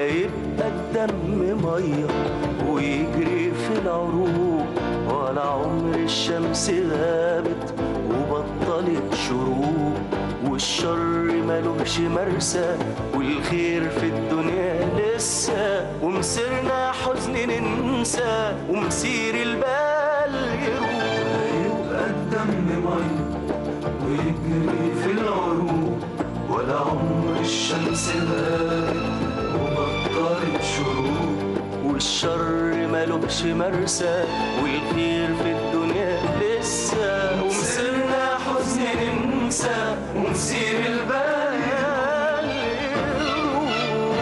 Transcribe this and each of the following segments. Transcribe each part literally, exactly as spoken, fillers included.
يبقى الدم ميه ويجري في العروق، ولا عمر الشمس غابت وبطلت شروق، والشر ملوش مرسى والخير في الدنيا لسه، ومسيرنا حزن ننسى ومسير البال يروح. يبقى الدم ميه ويجري في العروق، ولا عمر الشمس غابت وبطلت شروق، والشر ملوش مرسى والخير في الدنيا لسه، ومسيرنا حزن ننسى ومسير البال يروح.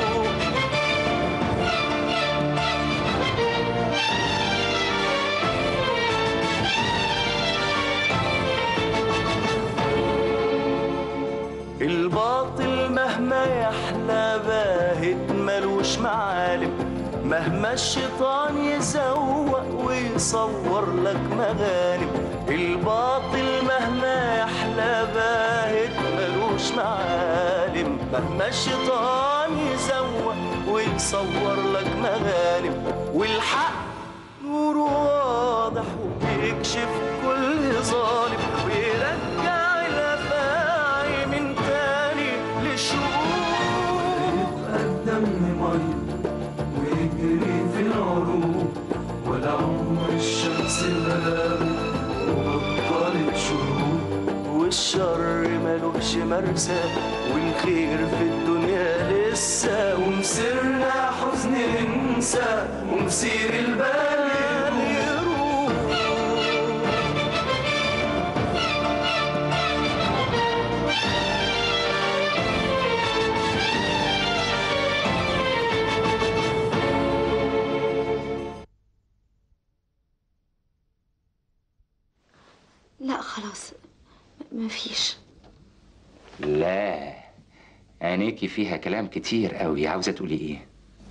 الباطل مهما يحلى باهت ملوش معالم، مهما الشيطان يزوق ويصور لك مغانم. الباطل مهما يحلى باهت ملوش معالم، مهما الشيطان يزوق ويصور لك مغانم. والحق نور واضح وبيكشف كل ظالم، ويرجع الافاعي من تاني للشرور. يبقى الدم ميه ويجري في العروق، ولا عمر الشمس غابت وبطلت شروق، والشر ملوش مرسى والخير في الدنيا لسه، ومسيرنا حزن ننسى ومسير البال يروح. لا خلاص مفيش. لا عينيكي فيها كلام كتير قوي، عاوزه تقولي ايه؟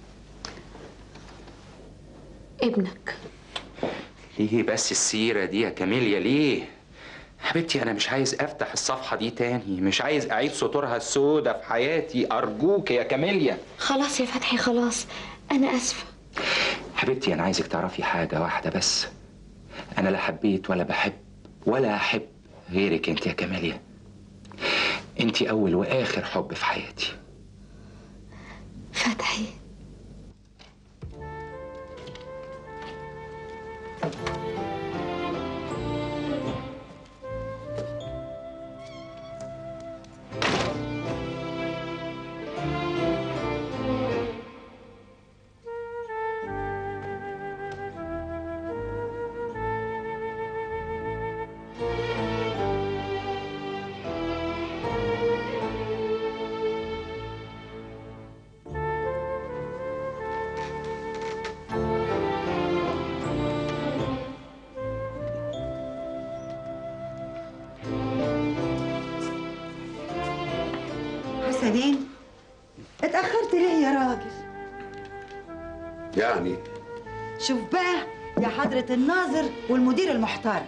ابنك. ليه بس السيره دي يا كاميليا ليه؟ حبيبتي انا مش عايز افتح الصفحه دي تاني، مش عايز اعيد سطورها السودة في حياتي، ارجوك يا كاميليا. خلاص يا فتحي خلاص، انا اسفه. حبيبتي انا عايزك تعرفي حاجه واحده بس، انا لا حبيت ولا بحب ولا احب غيرك انت يا كاميليا. انت اول واخر حب في حياتي. فتحي حسنين اتأخرت ليه يا راجل؟ يعني شوف بقى يا حضرة الناظر والمدير المحترم.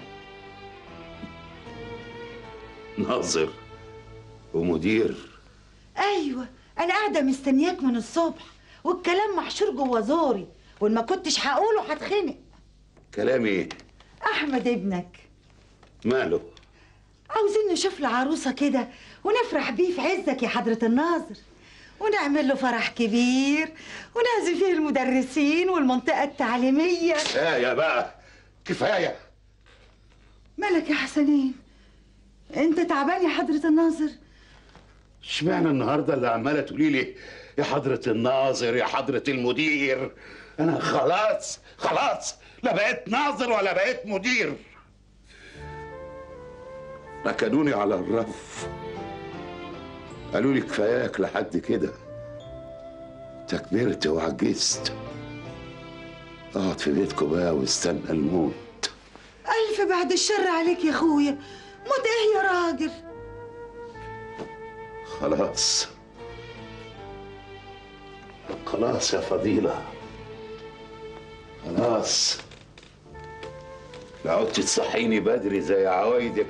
ناظر ومدير؟ ايوه انا قاعدة مستنياك من الصبح والكلام محشور جوه زوري، وان ما كنتش هقوله هتخنق. كلام ايه؟ احمد ابنك ماله؟ عاوزين نشوف له عروسة كده ونفرح بيه في عزك يا حضرة الناظر، ونعمل له فرح كبير ونعزم فيه المدرسين والمنطقة التعليمية. كفاية بقى كفاية. مالك يا حسنين؟ انت تعبان يا حضرة الناظر؟ اشمعنى النهارده اللي عمالة تقولي لي يا حضرة الناظر يا حضرة المدير؟ أنا خلاص خلاص لا بقيت ناظر ولا بقيت مدير. ركنوني على الرف، قالوا لي كفاياك لحد كده، انت كبرت وعجزت، اقعد في بيتكم بقى واستنى الموت. ألف بعد الشر عليك يا أخويا، موت إيه يا راجل؟ خلاص خلاص يا فضيلة، خلاص لا عدت تصحيني بدري زي عوايدك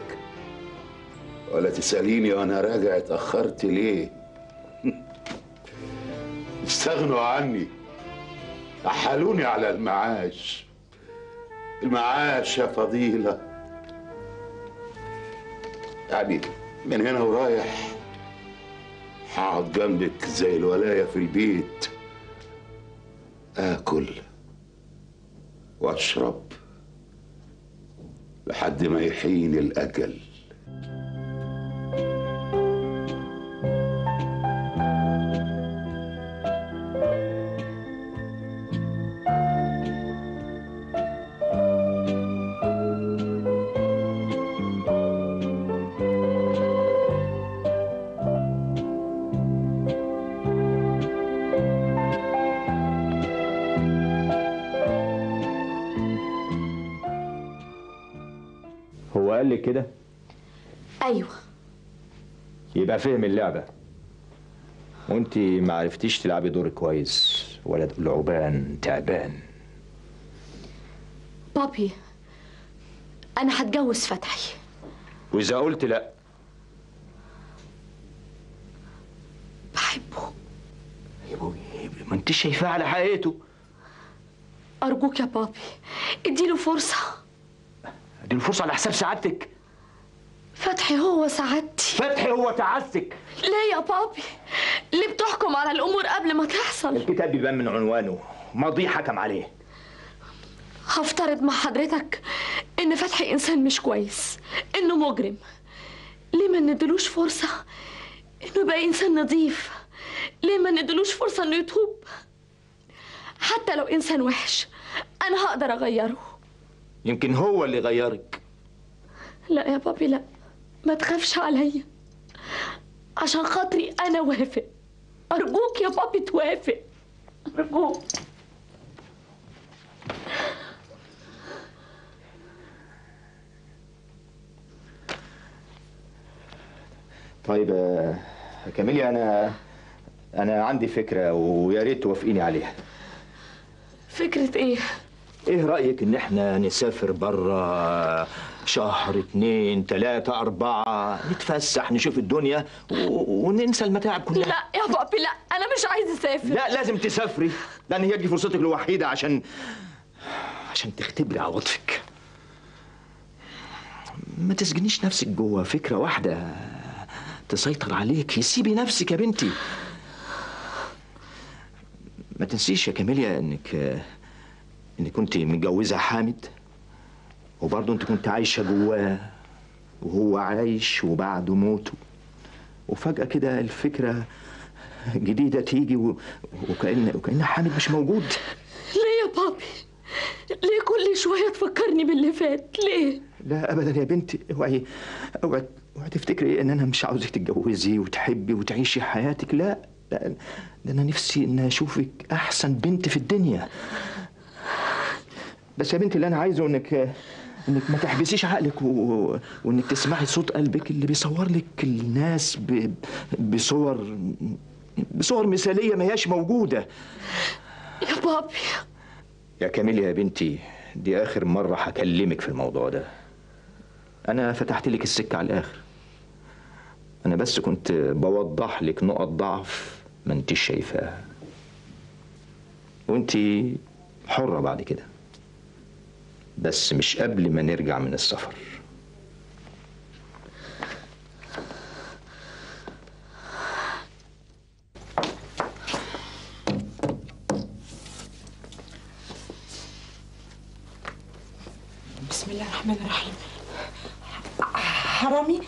ولا تسأليني وانا راجع اتأخرت ليه. استغنوا عني، أحالوني على المعاش. المعاش يا فضيلة، يعني من هنا ورايح هقعد جنبك زي الولاية في البيت، آكل وأشرب لحد ما يحين الأجل. هو قال لك كده؟ ايوه. يبقى فهم اللعبة، وانت ما عرفتيش تلعبي دورك كويس. ولد لعبان تعبان. بابي، انا هتجوز فتحي. واذا قلت لا؟ بحبه. ما انت شايفاه على حقيقته. ارجوك يا بابي اديله فرصه. اديله فرصه على حساب سعادتك؟ فتحي هو سعادتي. فتحي هو تعاستك؟ ليه يا بابي؟ ليه بتحكم على الامور قبل ما تحصل؟ الكتاب بيبان من عنوانه، ماضي حكم عليه. هفترض مع حضرتك ان فتحي انسان مش كويس، انه مجرم. ليه ما ندلوش فرصه انه يبقى انسان نظيف؟ ليه ما ندلوش فرصه انه يتوب؟ حتى لو انسان وحش انا هقدر اغيره. يمكن هو اللي غيرك. لا يا بابي لا، ما تخافش عليا، عشان خاطري انا وافق. ارجوك يا بابي توافق، ارجوك. طيب يا كاميليا، انا انا عندي فكره ويا ريت توافقيني عليها. فكره ايه؟ ايه رايك ان احنا نسافر بره شهر اتنين تلاتة اربعة، نتفسح نشوف الدنيا و... وننسى المتاعب كلها؟ لا يا بابي لا، انا مش عايزه اسافر. لا لازم تسافري، لان هي دي فرصتك الوحيده عشان عشان تختبري عواطفك. ما تسجنيش نفسك جوه فكره واحده تسيطر عليك. سيبي نفسك يا بنتي. ما تنسيش يا كاميليا انك انك كنت متجوزه حامد، وبرضه انت كنت عايشه جواه وهو عايش وبعد موته، وفجأة كده الفكرة جديدة تيجي و... وكأن وكأن حامد مش موجود. ليه يا بابي؟ ليه كل شوية تفكرني باللي فات؟ ليه؟ لا أبدا يا بنتي، اوعي اوعي اوعي تفتكري إن أنا مش عاوزك تتجوزي وتحبي وتعيشي حياتك. لا لا، ده أنا نفسي إن أشوفك أحسن بنت في الدنيا. بس يا بنتي اللي أنا عايزه إنك انك ما تحبسيش عقلك و... وانك تسمعي صوت قلبك اللي بيصور لك الناس ب... بصور بصور مثاليه ما هياش موجوده. يا بابي يا كاميليا يا بنتي، دي اخر مره هكلمك في الموضوع ده. انا فتحت لك السكه على الاخر، انا بس كنت بوضح لك نقط ضعف ما انتش شايفاها، وانت حره بعد كده، بس مش قبل ما نرجع من السفر. بسم الله الرحمن الرحيم. حرامي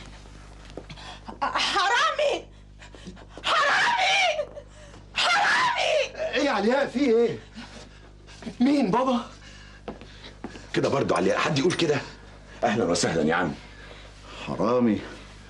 حرامي حرامي حرامي. ايه يا علياء، في ايه؟ مين بابا؟ كده برضو علياء حد يقول كده؟ اهلا وسهلا يا عم. حرامي.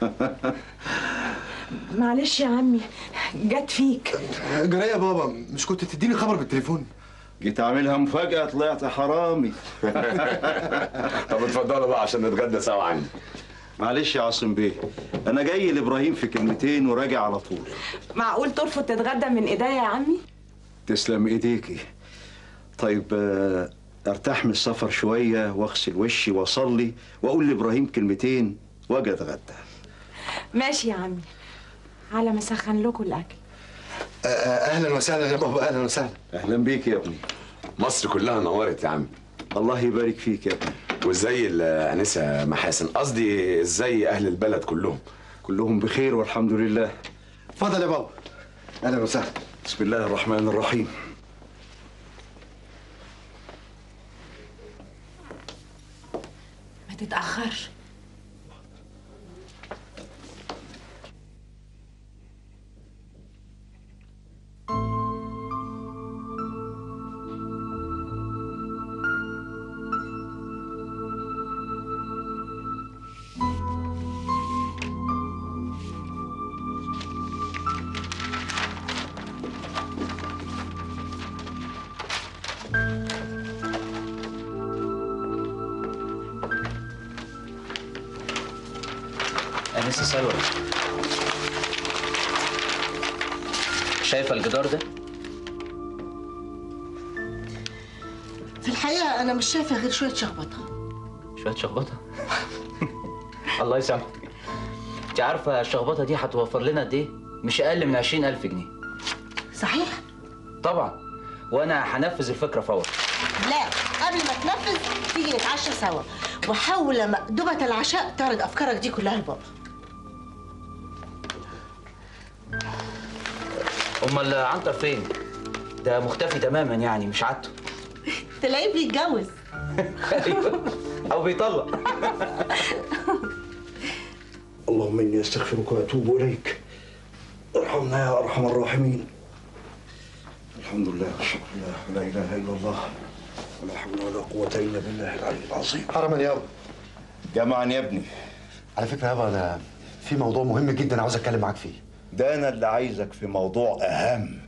معلش يا عمي جت فيك. جرى يا بابا، مش كنت تديني خبر بالتليفون؟ جيت اعملها مفاجأة طلعت حرامي. طب اتفضلوا بقى عشان نتغدى سوا عندي. معلش يا عاصم بيه، انا جاي لابراهيم في كلمتين وراجع على طول. معقول ترفض تتغدى من ايديا يا عمي؟ تسلم ايديكي. طيب ارتاح من السفر شويه واغسل وشي واصلي واقول لابراهيم كلمتين واجي اتغدى. ماشي يا عمي، على ما اسخن لكم الاكل. اهلا وسهلا يا بابا، اهلا وسهلا. اهلا بيك يا ابني. مصر كلها نورت يا عم. الله يبارك فيك يا ابني. وازاي الانسه محاسن؟ قصدي ازاي اهل البلد كلهم؟ كلهم بخير والحمد لله. اتفضل يا بابا. اهلا وسهلا. بسم الله الرحمن الرحيم. ما تتأخرش. أنسة سلوى، شايفة الجدار ده؟ في الحقيقة أنا مش شايفة غير شوية شخبطة. شوية شخبطة؟ الله يسامحك. أنت عارفة الشخبطة دي هتوفر لنا قد إيه؟ مش أقل من عشرين ألف جنيه. صحيح؟ طبعًا، وأنا هنفذ الفكرة فورا. لا، قبل ما تنفذ تيجي نتعشى سوا، وحول مأدبة العشاء تعرض أفكارك دي كلها لبابا. أمال عنتر فين؟ ده مختفي تماماً يعني، مش عادته. تلاقيه بيتجوز. أو بيطلق. اللهم إني أستغفرك وأتوب إليك. ارحمنا يا أرحم الراحمين. الحمد لله والشكر لله، لا إله إلا الله، ولا حول ولا قوة إلا بالله العلي العظيم. حرما يابا. جمعا يا ابني. على فكرة يابا، أنا في موضوع مهم جدا عاوز أتكلم معاك فيه. ده أنا اللي عايزك في موضوع أهم.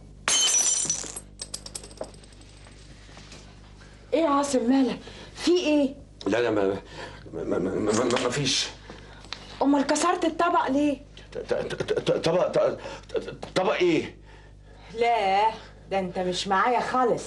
ايه يا عاصم مالك؟ في ايه؟ لا لا ما ما ما, ما, ما, ما فيش. امال كسرت الطبق ليه؟ طبق طبق ايه؟ لا ده انت مش معايا خالص.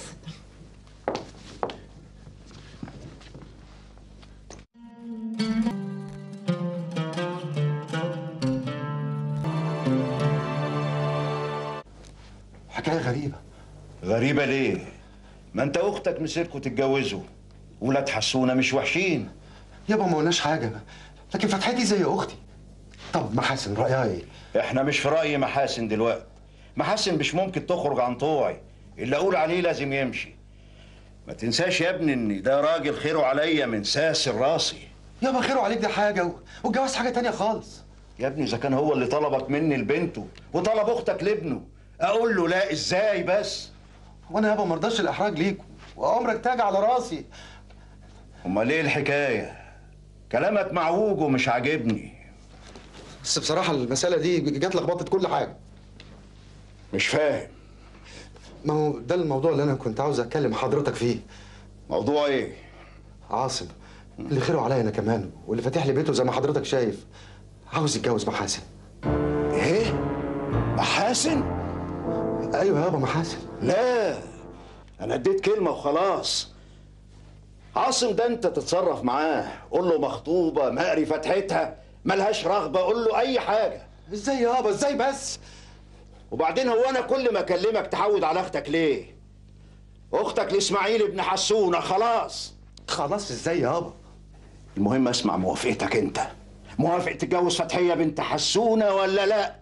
حكاية غريبة. غريبة ليه؟ ما انت اختك مسيركوا تتجوزوا، ولاد حسونة مش وحشين. يابا ما قلناش حاجة، لكن فتحتي زي أختي. طب محاسن رأيها إيه؟ احنا مش في رأي محاسن دلوقتي. محاسن مش ممكن تخرج عن طوعي، اللي أقول عليه لازم يمشي. ما تنساش يا ابني إن ده راجل خيره عليا من ساسر راسي. يابا خيره عليك دي حاجة والجواز حاجة تانية خالص. يا ابني إذا كان هو اللي طلبك مني لبنته وطلب أختك لابنه، أقول له لا إزاي بس؟ وأنا يابا مرضاش الإحراج ليك، وعمرك تاج على راسي. أمال إيه الحكاية؟ كلامك معوج ومش عاجبني. بس بصراحة المسألة دي جت لخبطت كل حاجة. مش فاهم. ما هو ده الموضوع اللي أنا كنت عاوز أتكلم حضرتك فيه. موضوع إيه؟ عاصم اللي خيره عليا أنا كمان، واللي فاتح لي بيته زي ما حضرتك شايف، عاوز يتجوز محاسن. إيه؟ محاسن؟ أيوه يابا محاسن. لا أنا اديت كلمة وخلاص. عاصم ده أنت تتصرف معاه، قول له مخطوبة مقري فتحتها ملهاش رغبة، قول له أي حاجة. إزاي يابا إزاي بس؟ وبعدين هو أنا كل ما أكلمك تحود على أختك ليه؟ أختك لإسماعيل ابن حسونة خلاص. خلاص إزاي يابا؟ المهم أسمع موافقتك أنت. موافق تتجوز فتحية بنت حسونة ولا لأ؟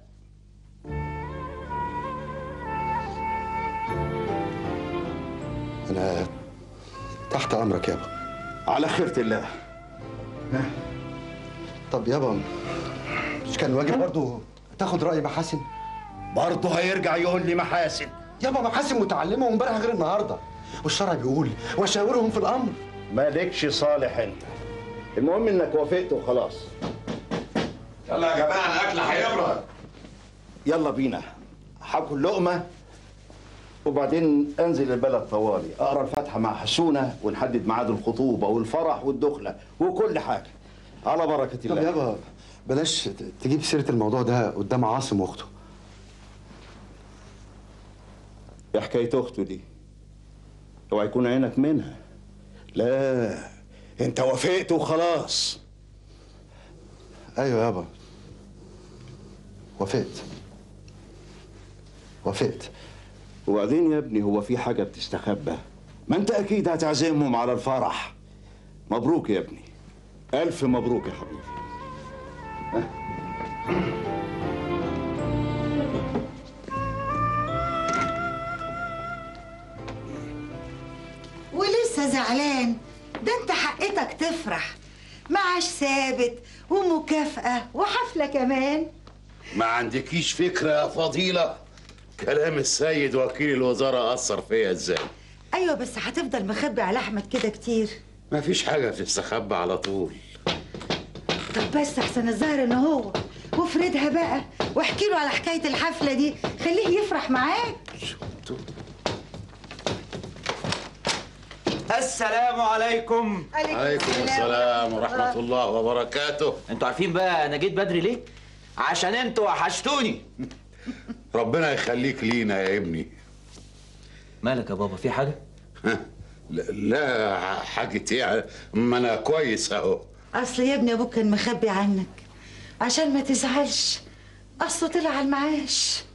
أنا تحت أمرك يابا. على خيرة الله. طب يابا مش كان واجب برضه تاخد رأي محاسن؟ برضه هيرجع يقول لي محاسن. يابا محاسن متعلمة وامبارح غير النهارده، والشرع بيقول وشاورهم في الأمر. مالكش صالح أنت. المهم إنك وافقت وخلاص. يلا يا جماعة الأكل هيبرد. يلا بينا. هاكل لقمة وبعدين انزل البلد طوالي اقرا الفاتحه مع حسونه ونحدد ميعاد الخطوبه والفرح والدخله وكل حاجه على بركه الله. طب يابا بلاش تجيب سيره الموضوع ده قدام عاصم واخته. ايه حكايه اخته دي؟ اوعى يكون عينك منها. لا انت وافقت وخلاص. ايوه يابا وافقت. وافقت. وبعدين يا ابني هو في حاجة بتستخبى؟ ما انت اكيد هتعزمهم على الفرح. مبروك يا ابني، الف مبروك يا حبيبي. ولسه زعلان؟ ده انت حقتك تفرح، معاش ثابت ومكافأة وحفلة كمان. ما عندكيش فكرة يا فضيلة كلام السيد وكيل الوزارة أثر فيا ازاي؟ ايوه بس هتفضل مخبي على احمد كده كتير؟ ما فيش حاجة بتستخبى على طول. طب بس احسن الظاهر ان هو، وافردها بقى واحكي له على حكاية الحفلة دي، خليه يفرح معاك. السلام عليكم. عليكم السلام ورحمة الله وبركاته. انتوا عارفين بقى انا جيت بدري ليه؟ عشان انتوا وحشتوني. ربنا يخليك لينا يا ابني. مالك يا بابا، في حاجة؟ لا, لا حاجة ايه، ما انا كويس اهو. اصل يا ابني ابوك كان مخبي عنك عشان ما تزعلش، اصله طلع على المعاش.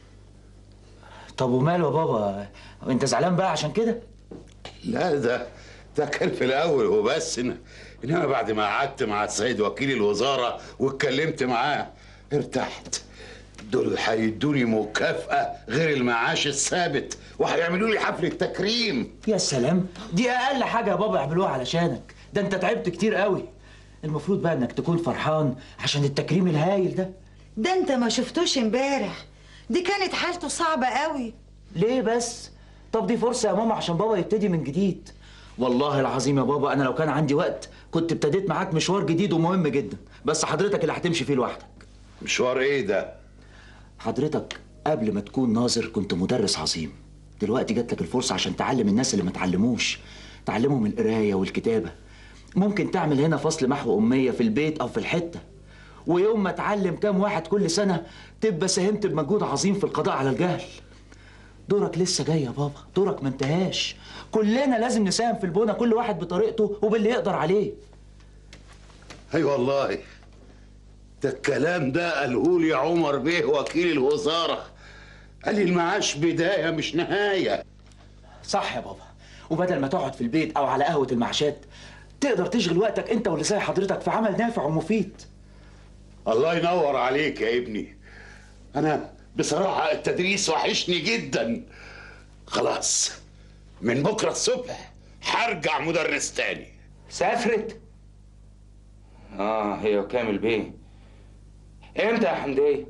طب وماله يا بابا؟ انت زعلان بقى عشان كده؟ لا ده ده كان في الاول وبس، انما بعد ما قعدت مع السيد وكيل الوزاره واتكلمت معاه ارتحت. دول هيدوني مكافاه غير المعاش الثابت، وهيعملوا لي حفله تكريم. يا سلام، دي اقل حاجه يا بابا يعملوها علشانك، ده انت تعبت كتير قوي. المفروض بقى انك تكون فرحان عشان التكريم الهايل ده. ده انت ما شفتوش امبارح، دي كانت حالته صعبه قوي. ليه بس؟ طب دي فرصة يا ماما عشان بابا يبتدي من جديد. والله العظيم يا بابا أنا لو كان عندي وقت كنت ابتديت معاك مشوار جديد ومهم جدا، بس حضرتك اللي هتمشي فيه لوحدك. مشوار إيه ده؟ حضرتك قبل ما تكون ناظر كنت مدرس عظيم، دلوقتي جات لك الفرصة عشان تعلم الناس اللي ما تعلموش، تعلمهم القراية والكتابة. ممكن تعمل هنا فصل محو أمية في البيت أو في الحتة، ويوم ما تعلم كام واحد كل سنة تبقى ساهمت بمجهود عظيم في القضاء على الجهل. دورك لسه جاي يا بابا، دورك ما انتهاش. كلنا لازم نساهم في البنى، كل واحد بطريقته وباللي يقدر عليه. اي والله، ده الكلام ده قاله لي عمر بيه وكيل الوزاره، قال لي المعاش بدايه مش نهايه. صح يا بابا، وبدل ما تقعد في البيت او على قهوه المعاشات تقدر تشغل وقتك انت واللي زي حضرتك في عمل نافع ومفيد. الله ينور عليك يا ابني. انا بصراحة التدريس وحشني جدا. خلاص من بكرة الصبح هرجع مدرس تاني. سافرت؟ اه هي وكامل بيه. امتى يا حمدية؟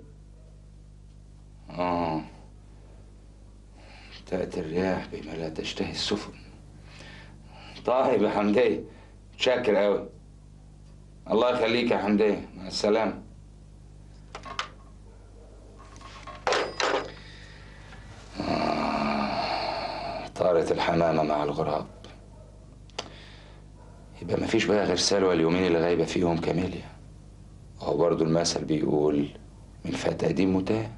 اه تأتي الرياح بما لا تشتهي السفن. طيب يا حمدية، متشكر قوي. الله يخليك يا حمدية، مع السلامة. طارت الحمامة مع الغراب. يبقى مفيش بقى غير سلوى اليومين اللي غايبة فيهم كاميليا. وهو برضو المثل بيقول من فات قديم متاه.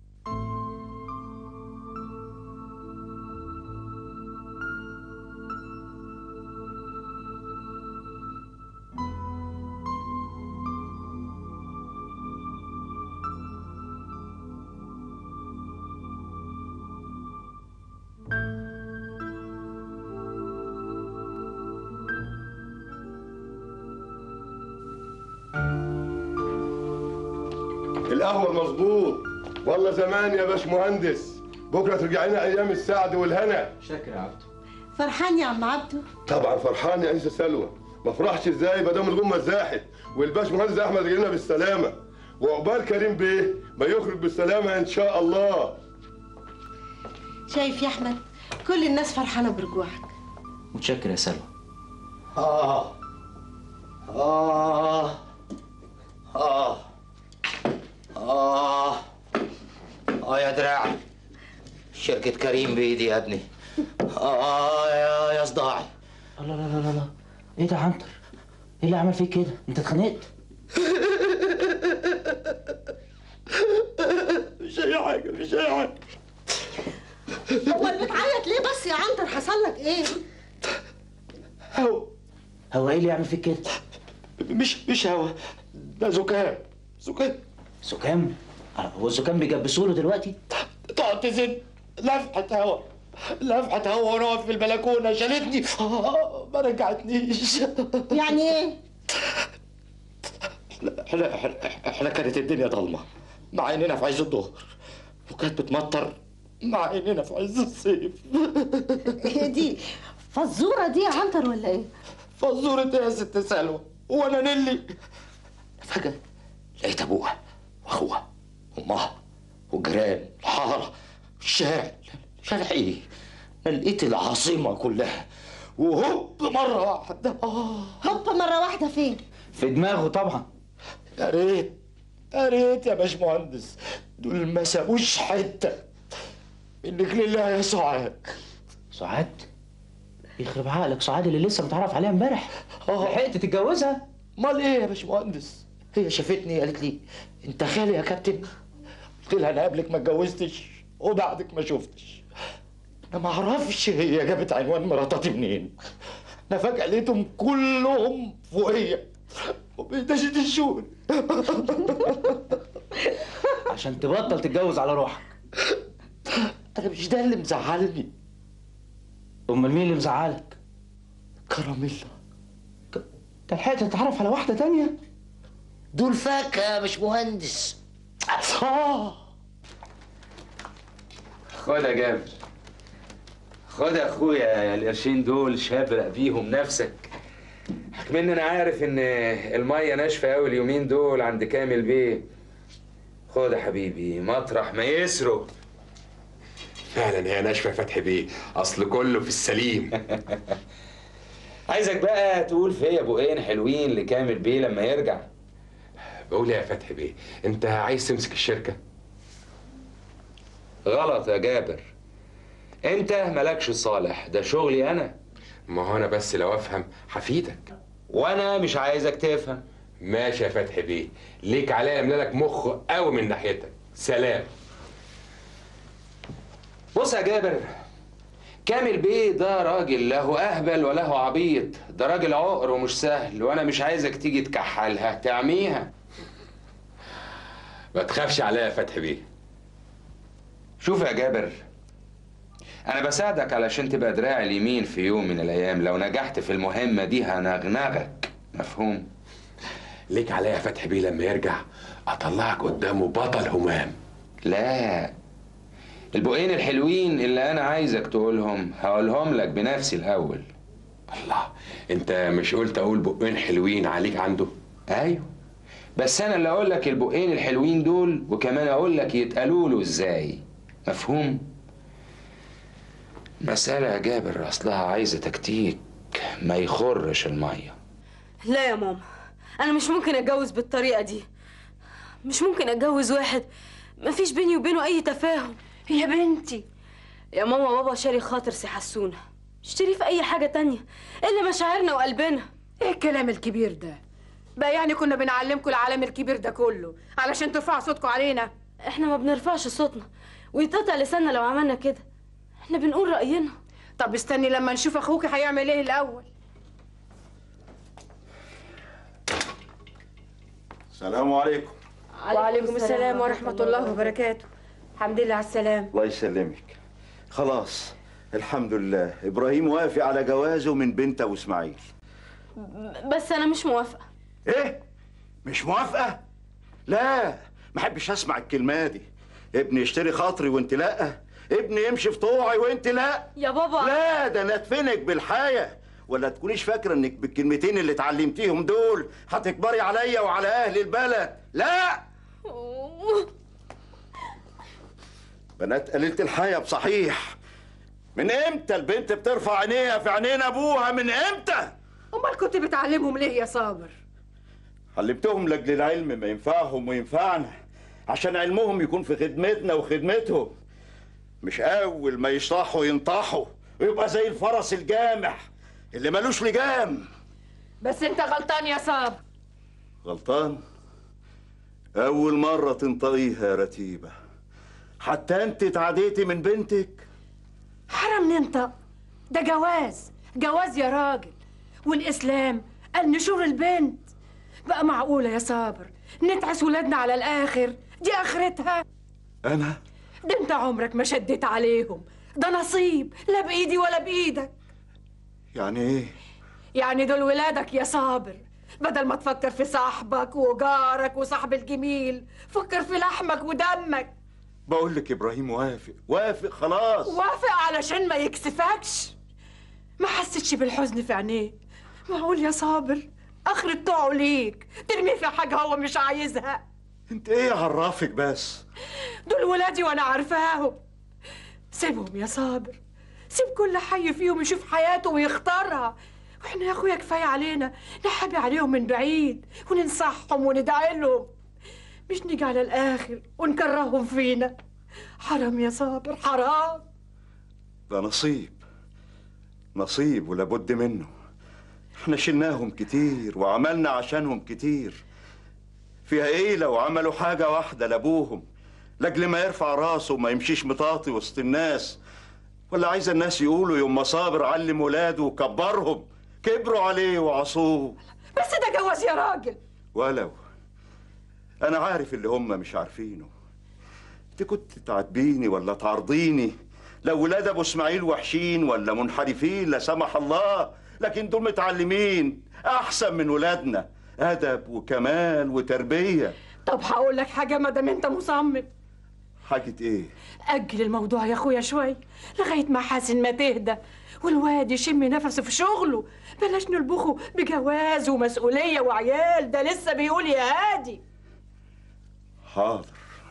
القهوة مظبوط والله زمان يا باش مهندس. بكره ترجع لنا ايام السعد والهنا. شاكر يا عبده. فرحان يا عم عبده؟ طبعا فرحان يا انسه سلوى، ما فرحش ازاي ما دام الغمه اتزاحت والباش مهندس احمد رجع لنا بالسلامه، وعقبال كريم بيه ما يخرج بالسلامه ان شاء الله. شايف يا احمد، كل الناس فرحانه برجوعك. متشكر يا سلوى. آه آه آه آه آه يا دراعي، شركة كريم بإيدي يا ابني. آه يا يا صداعي. الله لا لا لا لا، إيه ده يا عنتر؟ إيه اللي عمل فيك كده؟ أنت اتخانقت؟ مش أي حاجة، مش أي حاجة. هو بتعيط ليه بس يا عنتر؟ حصل لك إيه؟ هوا. هو إيه اللي يعمل فيك كده؟ مش مش هوا، ده زكام. زكام زكام؟ هو الزكام بيجبسوا له دلوقتي؟ تقعد تزن لفحة هوا لفحة هوا وانا واقف في البلكونة شالتني آه ما رجعتنيش. يعني ايه؟ احنا احنا احنا كانت الدنيا ضلمة مع اننا في عز الظهر، وكانت بتمطر مع اننا في عز الصيف. ايه دي؟ فزورة دي يا عنتر ولا ايه؟ فزورة ايه يا ست سلوى؟ وانا نيلي فجأة لقيت ابوها واخوها وامها والجيران الحارة الشارع شارع ايه؟ انا لقيت العاصمة كلها وهوب مرة واحدة. آه هوب مرة واحدة فين؟ في دماغه طبعا. يا ريت يا ريت يا باشمهندس دول ما سابوش حتة. منك لله يا سعاد. سعاد؟ يخرب عقلك، سعاد اللي لسه متعرف عليها امبارح. اه لحقت تتجوزها؟ امال ايه يا باشمهندس؟ هي شافتني قالت لي انت خالي يا كابتن. قلت لها انا قبلك ما اتجوزتش وبعدك ما شفتش. انا ما اعرفش هي جابت عنوان مراتاتي منين. انا فجأة لقيتهم كلهم فوقيا وبيدشت الشون. عشان تبطل تتجوز على روحك. انا مش ده اللي مزعلني. امال مين اللي مزعلك؟ كراميلا. انت لحقت تتعرف على واحدة تانية؟ دول فاكهة مش مهندس. آه. خد يا جابر، خد يا اخويا القرشين دول شابرق بيهم نفسك. كمان انا عارف ان الميه ناشفه قوي اليومين دول عند كامل بيه. خد يا حبيبي مطرح ما يسرق. فعلا هي ناشفه يا فتحي بيه، اصل كله في السليم. عايزك بقى تقول فيا بقين حلوين لكامل بيه لما يرجع. بقول يا فتحي بيه، انت عايز تمسك الشركه؟ غلط يا جابر، انت مالكش صالح، ده شغلي انا. ما هو انا بس لو افهم هفيدك. وانا مش عايزك تفهم. ماشي يا فتحي بيه، ليك عليا املالك مخ قوي من ناحيتك. سلام. بص يا جابر، كامل بيه ده راجل له اهبل وله عبيط، ده راجل عقر ومش سهل، وانا مش عايزك تيجي تكحلها تعميها. ما تخافش عليا يا فتحي بيه. شوف يا جابر، انا بساعدك علشان تبقى دراعي اليمين في يوم من الايام. لو نجحت في المهمة دي هنغنغك، مفهوم؟ ليك عليا يا فتحي بيه لما يرجع اطلعك قدامه بطل همام. لا، البقين الحلوين اللي انا عايزك تقولهم هقولهم لك بنفسي الاول. الله، انت مش قلت اقول بقين حلوين عليك عنده؟ ايوه، بس انا اللي اقول لك البقين الحلوين دول، وكمان اقول لك يتقالوا له ازاي، مفهوم؟ مسألة يا جابر اصلها عايزة تكتيك ما يخرش المية. لا يا ماما، انا مش ممكن اتجوز بالطريقة دي. مش ممكن اتجوز واحد مفيش بيني وبينه اي تفاهم. يا بنتي يا ماما، بابا شاري خاطر سي حسونة، اشتري في اي حاجة تانية الا مشاعرنا وقلبنا. ايه الكلام الكبير ده؟ بقى يعني كنا بنعلمكم العالم الكبير ده كله علشان ترفعوا صوتكم علينا؟ احنا ما بنرفعش صوتنا ويتقطع لساننا لو عملنا كده. احنا بنقول رأينا. طب استني لما نشوف اخوك هيعمل ايه الاول. السلام عليكم. وعليكم السلام ورحمة الله وبركاته. الحمد لله على السلامة. الله يسلمك. خلاص الحمد لله، ابراهيم وافق على جوازه من بنت ابو اسماعيل. بس انا مش موافقة. ايه؟ مش موافقة؟ لا، ما احبش اسمع الكلمة دي. ابني يشتري خاطري وانت لا، ابني يمشي في طوعي وانت لا. يا بابا لا، ده انا ادفنك بالحياة. ولا تكونيش فاكرة انك بالكلمتين اللي اتعلمتيهم دول هتكبري عليا وعلى اهل البلد. لا، بنات قليلة الحياة بصحيح. من امتى البنت بترفع عينيها في عينين ابوها؟ من امتى؟ امال كنت بتعلمهم ليه يا صابر؟ علمتهم لاجل العلم ما ينفعهم وينفعنا، عشان علمهم يكون في خدمتنا وخدمتهم، مش اول ما يشطحوا ينطحوا ويبقى زي الفرس الجامح اللي ملوش لجام. بس انت غلطان يا صابر. غلطان؟ اول مرة تنطقيها يا رتيبة. حتى انت اتعديتي من بنتك. حرام ننطق، ده جواز، جواز يا راجل، والاسلام قال نشور البنت. بقى معقولة يا صابر نتعس ولادنا على الاخر؟ دي اخرتها. انا ده انت عمرك ما شديت عليهم، ده نصيب لا بايدي ولا بايدك. يعني ايه؟ يعني دول ولادك يا صابر، بدل ما تفكر في صاحبك وجارك وصاحب الجميل، فكر في لحمك ودمك. بقول لك ابراهيم وافق وافق خلاص. وافق علشان ما يكسفكش، ما حسيتش بالحزن في عينيه. معقول يا صابر اخر طوعه ليك ترميه في حاجه هو مش عايزها؟ انت ايه عرفك بس؟ دول ولادي وانا عارفاهم. سيبهم يا صابر، سيب كل حي فيهم يشوف حياته ويختارها، واحنا يا اخويا كفايه علينا نحبي عليهم من بعيد وننصحهم وندعي لهم، مش نيجي على الاخر ونكرههم فينا. حرام يا صابر حرام. ده نصيب نصيب ولابد منه. احنا شلناهم كتير وعملنا عشانهم كتير. فيها ايه لو عملوا حاجة واحدة لابوهم لاجل ما يرفع راسه وما يمشيش مطاطي وسط الناس؟ ولا عايز الناس يقولوا يوم ما صابر علم ولاده وكبرهم كبروا عليه وعصوه؟ بس ده جواز يا راجل. ولو انا عارف اللي هم مش عارفينه. انت كنت تعاتبيني ولا تعرضيني لو ولاد ابو اسماعيل وحشين ولا منحرفين لا سمح الله، لكن دول متعلمين احسن من ولادنا، ادب وكمال وتربيه. طب هقول لك حاجه ما دام انت مصمم. حاجه ايه؟ اجل الموضوع يا اخويا شوي لغايه ما حاسن ما تهدى والواد يشم نفسه في شغله. بلاش نلبخه بجواز ومسؤوليه وعيال، ده لسه بيقول يا هادي. حاضر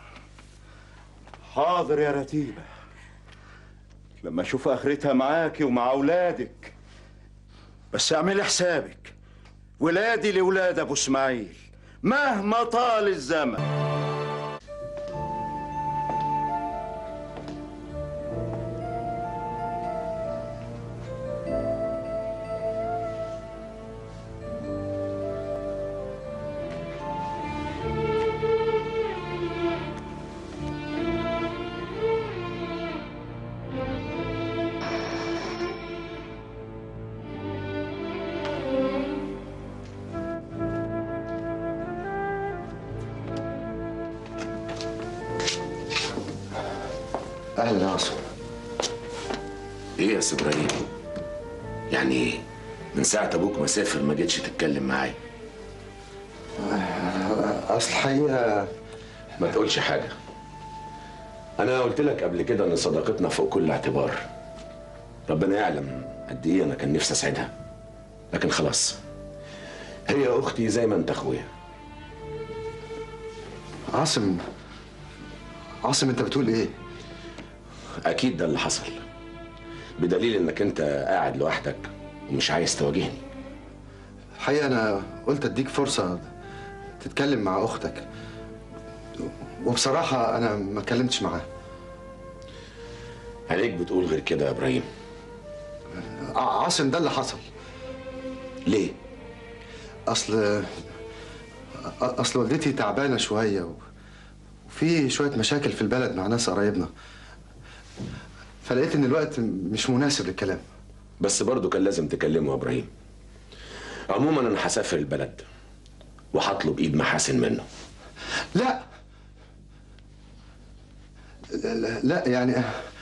حاضر يا رتيبه، لما اشوف اخرتها معاكي ومع اولادك. بس اعملي حسابك، ولادي لولاد ابو اسماعيل مهما طال الزمن. اهلا يا عاصم. ايه يا سي ابراهيم؟ يعني ايه؟ من ساعة ابوك ما سافر ما جيتش تتكلم معايا؟ اصل الحقيقة ما تقولش حاجة. انا قلت لك قبل كده ان صداقتنا فوق كل اعتبار. ربنا يعلم قد ايه انا كان نفسي اساعدها، لكن خلاص هي اختي زي ما انت اخويا. عاصم عاصم انت بتقول ايه؟ اكيد ده اللي حصل، بدليل انك انت قاعد لوحدك ومش عايز تواجهني. الحقيقة انا قلت اديك فرصة تتكلم مع اختك، وبصراحة انا ما اتكلمتش معاها. عليك بتقول غير كده يا ابراهيم؟ عاصم ده اللي حصل. ليه؟ اصل اصل والدتي تعبانة شوية وفي شوية مشاكل في البلد مع ناس قرايبنا، فلقيت ان الوقت مش مناسب للكلام. بس برضه كان لازم تكلمه يا ابراهيم. عموما انا هسافر البلد وهطلب ايد محاسن منه. لا لا يعني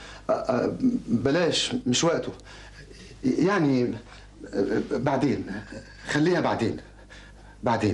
بلاش، مش وقته. يعني بعدين، خليها بعدين بعدين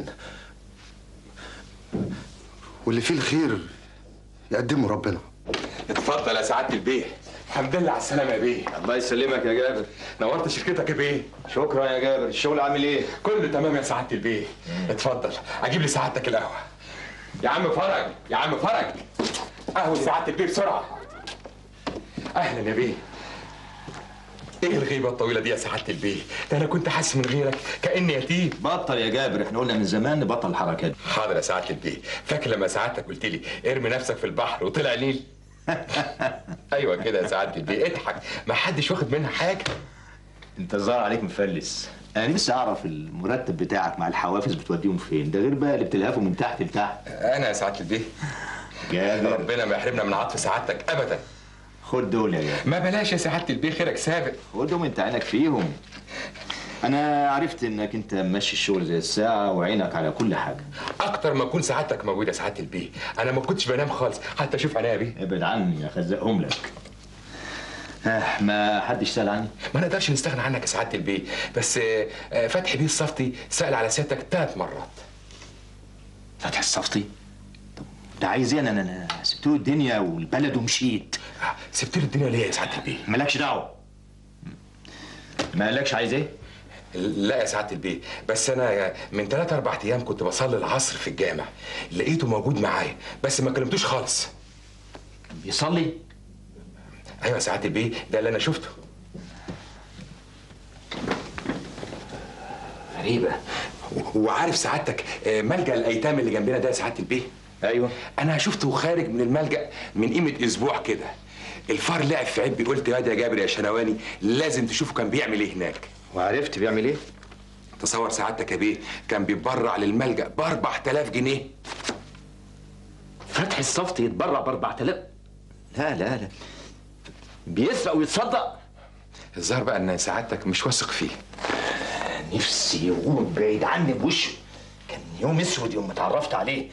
واللي فيه الخير يقدمه ربنا. اتفضل يا سعاده البيه. الحمد لله على السلامه يا بيه. الله يسلمك يا جابر. نورت شركتك يا بيه. شكرا يا جابر. الشغل عامل ايه؟ كله تمام يا سعاده البيه. اتفضل اجيب لي سعادتك القهوه. يا عم فرج يا عم فرج، قهوه سعاده البيه بسرعه. اهلا يا بيه. ايه الغيبه الطويله دي يا سعاده البيه؟ ده انا كنت حاسس من غيرك كاني يتيم. بطل يا جابر، احنا قلنا من زمان نبطل الحركات دي. حاضر يا سعاده البيه. فاكر لما سعادتك قلت لي ارمي نفسك في البحر وطلع نيل؟ ايوه كده يا سعاده البيه، اضحك، ما حدش واخد منها حاجه. انت الظاهر عليك مفلس. انا نفسي اعرف المرتب بتاعك مع الحوافز بتوديهم فين؟ ده غير بقى اللي بتلهفه من تحت لتحت. انا يا سعاده البيه جابر، ربنا ما يحرمنا من عطف سعادتك ابدا. خد دول يا جابر. ما بلاش يا سعاده البيه، خيرك سابق. خدهم انت عينك فيهم. انا عرفت انك انت ماشي الشغل زي الساعه وعينك على كل حاجه. اكتر ما اكون سعادتك موجوده سعاده البيه، انا ما كنتش بنام خالص حتى اشوف عينيا بيه. ابعد عني يا خزقهم لك. آه ما حدش سأل عني؟ ما نقدرش نستغنى عنك يا سعاده البيه، بس آه فتحي بيه الصفتي سأل على سيادتك ثلاث مرات. فتحي الصفتي؟ طب ده عايز ايه؟ انا انا سبت له الدنيا والبلد ومشيت. آه سبت له الدنيا ليه يا سعاده البيه؟ مالكش دعوه. ما قالكش عايز ايه؟ لا يا سعاده البيه، بس انا من ثلاث اربع ايام كنت بصلي العصر في الجامع، لقيته موجود معايا بس ما كلمتوش خالص. بيصلي؟ ايوه يا سعاده البيه، ده اللي انا شفته. غريبه. وعارف سعادتك ملجأ الايتام اللي جنبنا ده يا سعاده البيه؟ ايوه. انا شفته خارج من الملجأ من قيمه اسبوع كده. الفار لعب في عبي، قلت يا جابر يا شنواني لازم تشوفه كان بيعمل ايه هناك. وعرفت بيعمل ايه؟ تصور سعادتك يا بيه، كان بيتبرع للملجأ ب أربعة آلاف جنيه. فتحي الصفتي يتبرع ب أربعة آلاف؟ لا لا لا، بيسرق ويتصدق. الظاهر بقى ان سعادتك مش واثق فيه. نفسي يقوم بعيد عني بوشه، كان يوم اسود يوم اتعرفت عليه.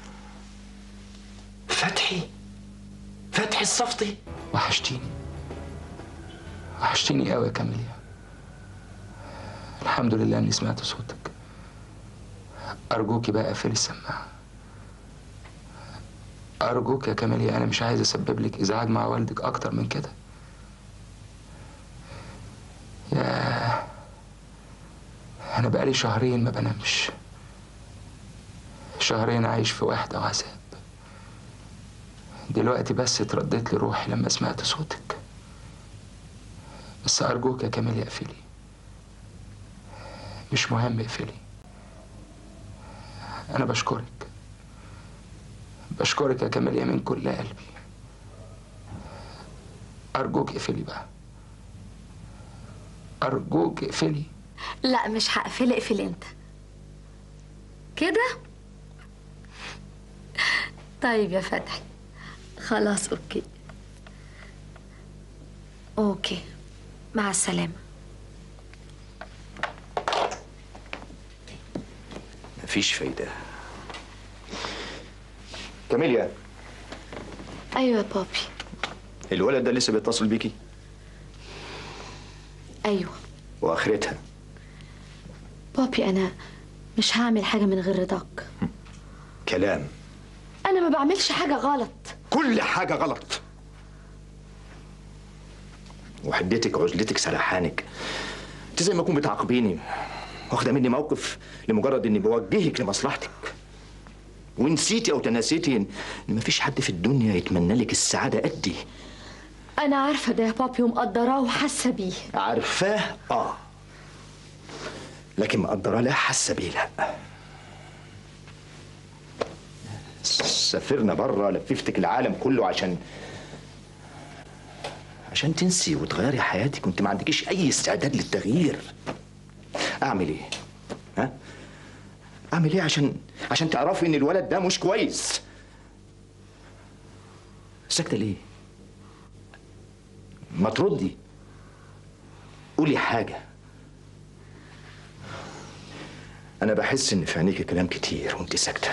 فتحي فتحي الصفتي. وحشتيني وحشتيني قوي يا كاميليا. الحمد لله اني سمعت صوتك. ارجوكي بقى قفلي السماعه. ارجوك يا كاميليا، انا مش عايز اسبب لك ازعاج مع والدك اكتر من كده. يا انا بقالي شهرين ما بنامش، شهرين عايش في وحده وعذاب. دلوقتي بس اتردت لي روحي لما سمعت صوتك. بس ارجوك يا كاميليا اقفلي، مش مهم اقفلي. انا بشكرك بشكرك يا كاميليا من كل قلبي. ارجوك اقفلي بقى، ارجوك اقفلي. لا مش هقفل، اقفل انت كده. طيب يا فتحي خلاص اوكي اوكي مع السلامة. مفيش فايدة. كاميليا. ايوه يا بابي. الولد ده لسه بيتصل بيكي؟ ايوه. واخرتها؟ بابي انا مش هعمل حاجة من غير رضاك. كلام. انا ما بعملش حاجة غلط. كل حاجة غلط. وحدتك عزلتك سرحانك. انت زي ما تكون بتعاقبيني، واخده مني موقف لمجرد اني بوجهك لمصلحتك، ونسيتي او تناسيتي ان مفيش حد في الدنيا يتمنى لك السعاده قدي. انا عارفه ده يا بابي ومقدراه وحاسه بيه. عارفاه اه، لكن مقدراه لا، حاسه بيه لا. سافرنا بره، لففتك العالم كله عشان عشان تنسي وتغيري حياتك، وانت ما عندكيش اي استعداد للتغيير. اعمل ايه؟ ها؟ اعمل ايه عشان عشان تعرفي ان الولد ده مش كويس؟ ساكته ليه؟ ما تردي، قولي حاجه. انا بحس ان في عينيكي كلام كتير وانت ساكته.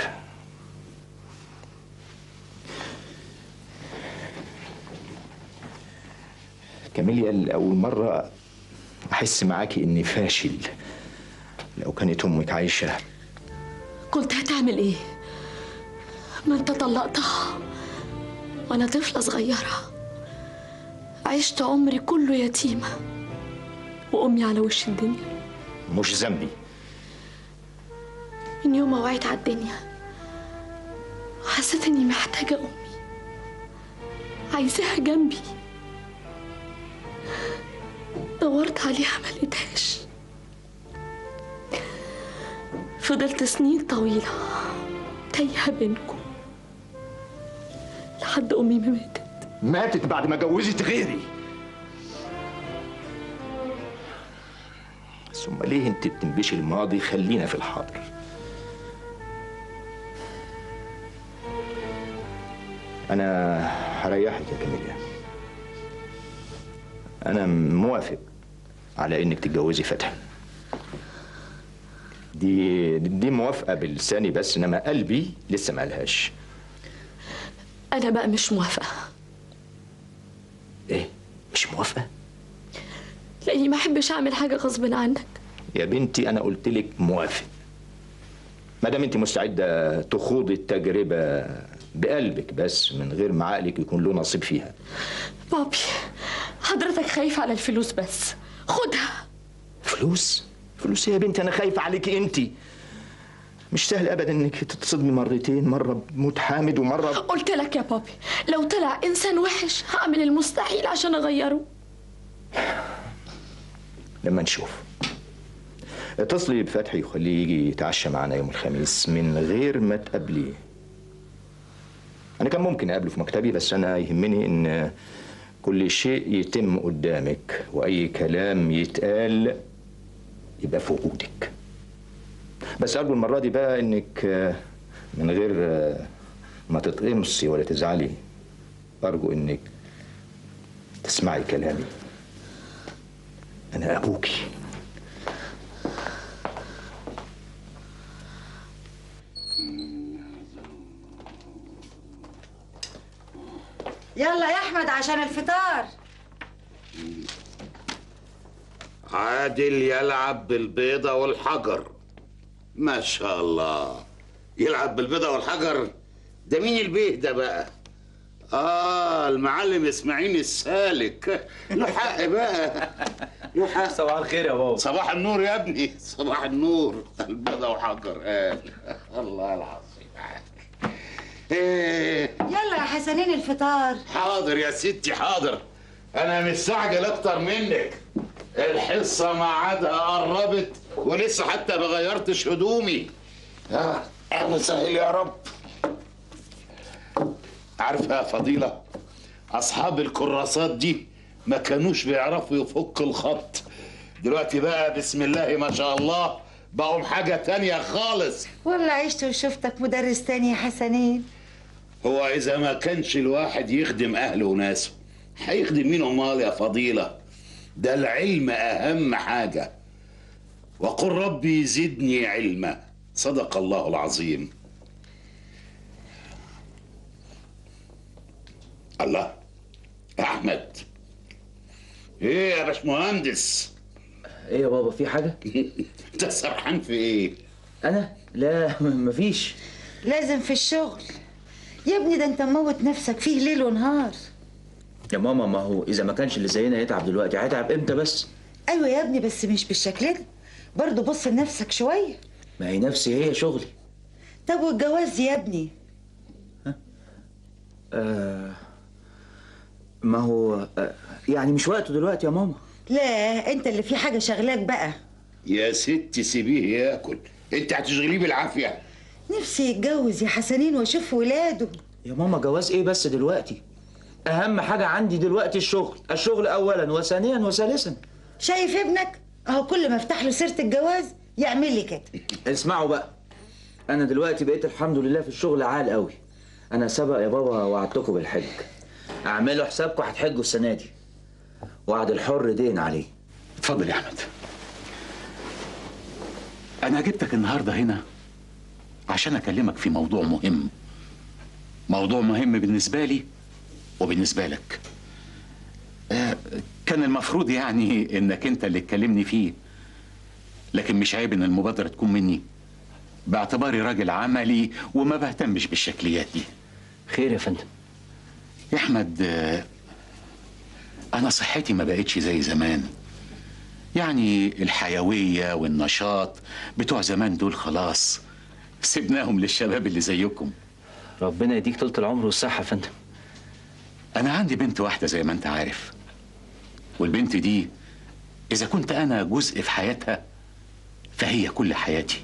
كاميليا، لأول مرة أحس معاكي إني فاشل. لو كانت أمك عايشة كنت هتعمل إيه؟ ما أنت طلقتها وأنا طفلة صغيرة، عشت عمري كله يتيمة وأمي على وش الدنيا. مش ذنبي. من يوم ما وعيت على الدنيا حسيت إني محتاجة أمي، عايزاها جنبي. دورت عليها ما لقيتهاش. فضلت سنين طويلة تايهة بينكم لحد أمي ما ماتت. ماتت بعد ما جوزت غيري. ثم ليه انت بتنبشي الماضي؟ خلينا في الحاضر. أنا هريحك يا كاميليا. أنا موافق على إنك تتجوزي فتحي، دي دي موافقه بلساني بس، انما قلبي لسه ما قالهاش. انا بقى مش موافقه. ايه مش موافقه؟ لاني ما احبش اعمل حاجه غصب عنك. يا بنتي انا قلت لك موافق. ما دام انت مستعده تخوضي التجربه بقلبك بس من غير ما عقلك يكون له نصيب فيها. بابي حضرتك خايف على الفلوس بس، خدها. فلوس؟ فلوس يا بنتي؟ انا خايف عليكي انت. مش سهل ابدا انك تتصدمي مرتين، مره بموت حامد ومره ب... قلت لك يا بابي لو طلع انسان وحش هعمل المستحيل عشان اغيره. لما نشوف. اتصلي بفتحي وخليه يجي يتعشى معانا يوم الخميس من غير ما تقابليه. انا كان ممكن اقابله في مكتبي، بس انا يهمني ان كل شيء يتم قدامك واي كلام يتقال يبقى في وجودك. بس ارجو المره دي بقى انك من غير ما تتقمصي ولا تزعلي، ارجو انك تسمعي كلامي. انا ابوكي. يلا يا احمد عشان الفطار. عادل يلعب بالبيضة والحجر. ما شاء الله، يلعب بالبيضة والحجر. ده مين البيه ده بقى؟ آه المعلم إسماعيل السالك. له حق بقى، له حق. صباح الخير يا بابا. صباح النور يا ابني، صباح النور. البيضة والحجر قال. الله العظيم. إيه. يلا يا حسنين الفطار. حاضر يا ستي حاضر، أنا مستعجل أكتر منك. الحصة ميعادها قربت ولسه حتى ما غيرتش هدومي. اه اهلا سهل يا رب. عارفة يا فضيلة، أصحاب الكراسات دي ما كانوش بيعرفوا يفكوا الخط. دلوقتي بقى بسم الله ما شاء الله بقوا حاجة تانية خالص. والله عشت وشفتك مدرس تاني يا حسنين. هو إذا ما كانش الواحد يخدم أهله وناسه هيخدم مين أمال يا فضيلة؟ ده العلم أهم حاجة. وقل ربي زدني علما. صدق الله العظيم. الله أحمد. إيه يا باشمهندس؟ إيه يا بابا في حاجة؟ أنت سرحان في إيه؟ أنا؟ لا مفيش. لازم في الشغل يا ابني، ده أنت مموت نفسك فيه ليل ونهار. يا ماما ما هو إذا ما كانش اللي زينا يتعب دلوقتي هيتعب إمتى بس؟ أيوة يا ابني بس مش بالشكل ده، برضه بص لنفسك شوية. ما هي نفسي هي شغلي. طب والجواز يا ابني؟ ها؟ آه ما هو آه يعني مش وقته دلوقتي يا ماما. لا أنت اللي في حاجة شغلاك بقى. يا ستي سيبيه ياكل، أنت هتشغليه بالعافية. نفسي يتجوز يا حسنين واشوف ولاده. يا ماما جواز إيه بس دلوقتي؟ أهم حاجة عندي دلوقتي الشغل، الشغل أولا وثانيا وثالثا. شايف ابنك؟ أهو كل ما افتح له سيرة الجواز يعمل لي كده. اسمعوا بقى، أنا دلوقتي بقيت الحمد لله في الشغل عال قوي. أنا سبق يا بابا وعدتكم بالحج. اعملوا حسابكم هتحجوا السنة دي. وعد الحر دين عليه. اتفضل يا أحمد. أنا جبتك النهاردة هنا عشان أكلمك في موضوع مهم. موضوع مهم بالنسبة لي وبالنسبة لك. آه كان المفروض يعني إنك أنت اللي تكلمني فيه، لكن مش عيب إن المبادرة تكون مني باعتباري راجل عملي وما بهتمش بالشكليات دي. خير يا فندم. يا أحمد، آه أنا صحتي ما بقتش زي زمان. يعني الحيوية والنشاط بتوع زمان دول خلاص سيبناهم للشباب اللي زيكم. ربنا يديك طولة العمر والصحة يا فندم. أنا عندي بنت واحدة زي ما أنت عارف، والبنت دي إذا كنت أنا جزء في حياتها فهي كل حياتي.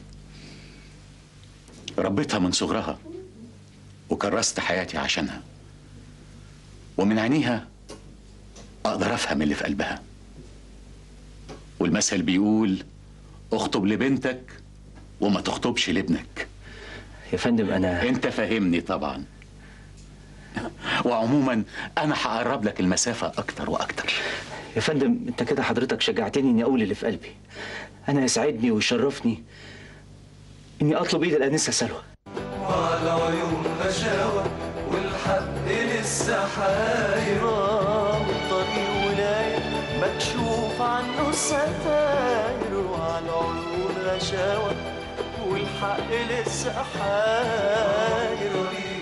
ربيتها من صغرها وكرست حياتي عشانها، ومن عينيها أقدر أفهم اللي في قلبها. والمثل بيقول اخطب لبنتك وما تخطبش لابنك. يا فندم أنا أنت فاهمني طبعا. وعموما أنا هقرب لك المسافة أكتر وأكتر. يا فندم أنت كده حضرتك شجعتني إني أقول اللي في قلبي. أنا يسعدني ويشرفني اني اطلب ايد الانسه سلوى. وعلى عيون غشاوة والحق لسه حاير، والطريق ولاية مكشوف عنه الستاير، وعلى عيون غشاوة والحق لسه حاير.